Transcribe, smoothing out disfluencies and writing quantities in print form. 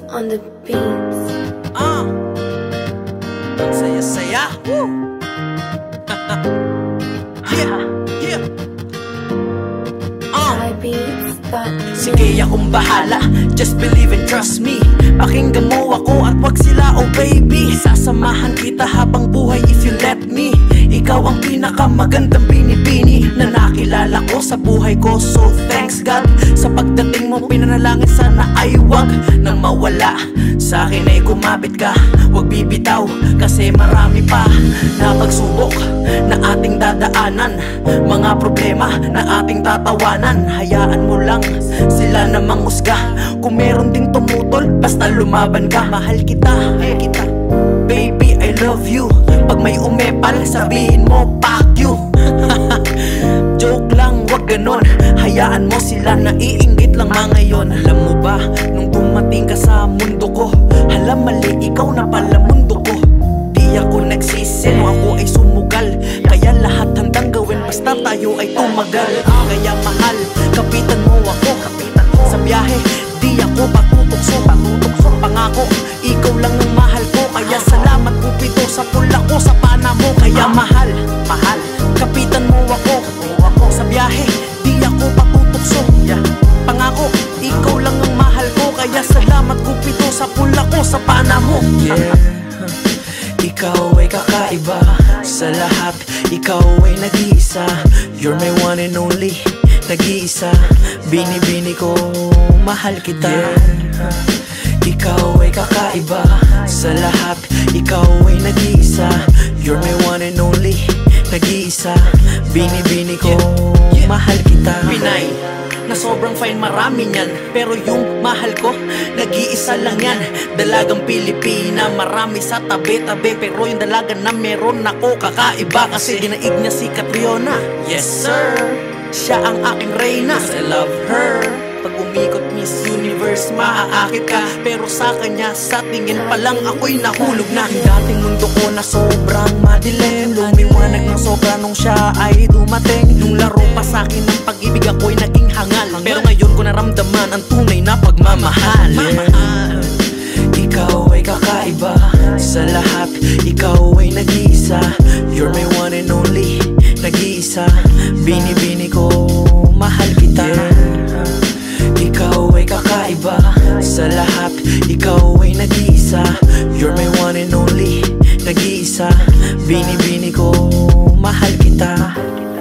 on the beats. Ang saya-saya. Woo! Yeah. Sige, akong bahala. Just believe and trust me. Pakinggan mo ako at wag sila, oh baby. Sasamahan kita habang buhay if you let me. Ikaw ang pinakamagandang binibini na nakilala ko sa buhay ko. So thanks God. Sa pagdating mo, pinanalangin sana ay wag nang mawala. Sa akin ay kumapit ka, wag bibitaw. Kasi marami pa na pagsubok na ating dadaanan, mga problema na ating tatawanan. Hayaan mo lang sila na manghusga. Kung meron ding tumutol, basta lumaban ka. Mahal kita, baby, I love you. Pag may umepal, sabihin mo, fuck you. Joke lang, wag ganon. Hayaan mo sila, naiinggit lang mga yon. Alam mo ba, nung dumating ka sa mundo ko, hala mali, ikaw na pala mundo ko. Di ako nagsisi, no ako ay sumugal. Kaya lahat handang gawin, basta tayo ay tumagal. Kaya mahal, kapitan mo ako. Sa biyahe, di ako patutukso. Pangako, ikaw lang ang mahal ko. Kaya salamat Cupido sa pula ko, sa pana mo. Kaya mahal, kapitan mo ako. Sa biyahe, di ako patutukso. Pangako, ikaw lang ang mahal ko. Kaya salamat Cupido sa pula ko, sa pana mo. Ikaw ay kakaiba sa lahat. Ikaw ay nag-iisa. You're my one and only, nag-iisa. Bini-bini ko, mahal kita. Ikaw ay kakaiba sa lahat. Ikaw ay nag-iisa. You're my one and only, nag-iisa. Bini-bini ko, mahal kita. Pinay na sobrang fine, marami niyan. Pero yung mahal ko, nag-iisa lang yan. Dalagang Pilipina, marami sa tabi-tabi. Pero yung dalaga na meron ako, kakaiba. Kasi dinaig niya si Catriona. Yes sir, siya ang aking reyna. I love her. Pag umikot Miss Universe, maaakit ka. Pero sa kanya, sa tingin pa lang ako'y nahulog na. Yung dating mundo ko na sobrang madilim, lumiwanag ng sobra nung siya ay dumating. Nung laro pa sa'kin ng pag-ibig, ako'y naging hangal. Pero ngayon ko naramdaman ang tunay na pagmamahal. Ikaw ay kakaiba sa lahat. Ikaw ay nag-iisa. You're my one and only, nag-iisa. Bini-bini ko, mahal kita. Ikaw ay kakaiba sa lahat. Ikaw ay nag-iisa. You're my one and only, nag-iisa. Bini-bini ko, mahal kita.